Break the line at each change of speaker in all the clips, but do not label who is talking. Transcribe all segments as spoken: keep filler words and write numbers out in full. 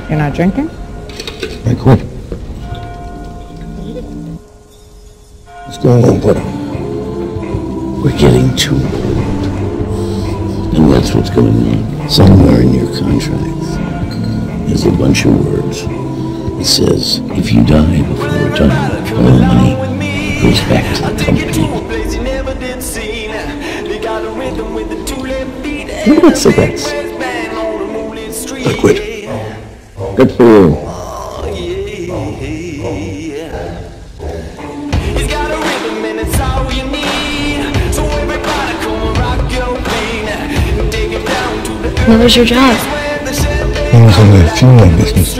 You're not drinking?
I quit. Let's go home, buddy. We're getting too old. And that's what's going on. Somewhere in your contract, there's a bunch of words. It says, if you die before retirement, all the money goes back to the company. Look at cigarettes. I quit. Good for you.
What was your job?
I was in the funeral business.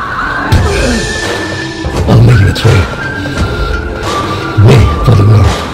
I'll meet you at three. Me for the war.